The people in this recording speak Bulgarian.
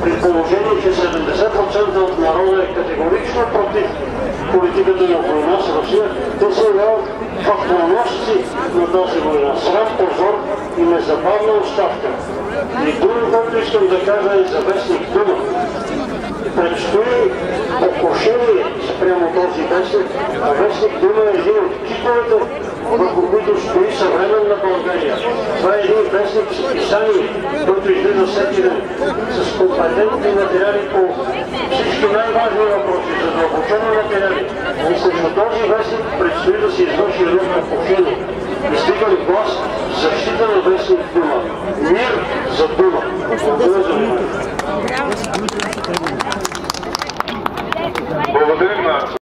при положение, че 70% от народа е категорично против политиката на война с Русия, те се явяват фактоносци на тази война. Срам, позор и незабавна оставка. И друго, което искам да кажа е за вестник Дума. Предстои покушение спрямо този вестник, а вестник Дума е един от киповете, върху които стои съвременна България. Това е един вестник с писание, който излиза всеки ден, с компетентни материали по всички най-важни въпроси, задълбочени материали. И срещу този вестник предстои да се извърши едно покушение. Издигам глас в защита на вестник Дума. Мир за Дума. Благодаря за вниманието. Благодарим на